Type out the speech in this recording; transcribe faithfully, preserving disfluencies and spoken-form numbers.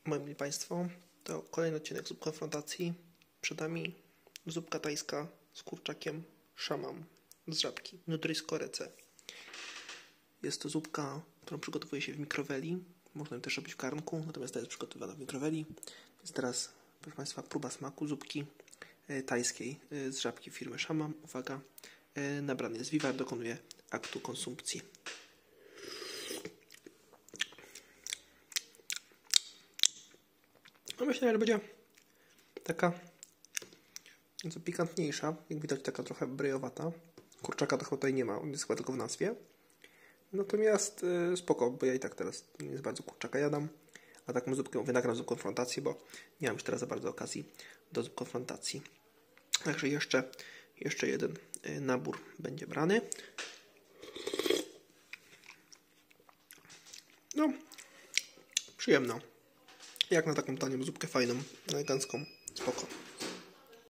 Moi Państwo, to kolejny odcinek Zup Konfrontacji. Przed nami zupka tajska z kurczakiem szamam z żabki Nutrisco Rece. Jest to zupka, którą przygotowuje się w mikroweli. Można ją też robić w garnku, natomiast ta jest przygotowana w mikroweli. Więc teraz, proszę Państwa, próba smaku zupki tajskiej z żabki firmy Szamam. Uwaga, nabrany jest wiwar, dokonuje aktu konsumpcji. No myślę, że będzie taka nieco pikantniejsza. Jak widać, taka trochę brejowata. Kurczaka to chyba tutaj nie ma, on jest chyba tylko w nazwie. Natomiast yy, spoko, bo ja i tak teraz nie jest bardzo kurczaka jadam. A taką zupkę mówię, nagram zup konfrontacji, bo nie mam już teraz za bardzo okazji do zup konfrontacji. Także jeszcze, jeszcze jeden yy, nabór będzie brany. No, przyjemno. Jak na taką tanią zupkę fajną, elegancką, spoko.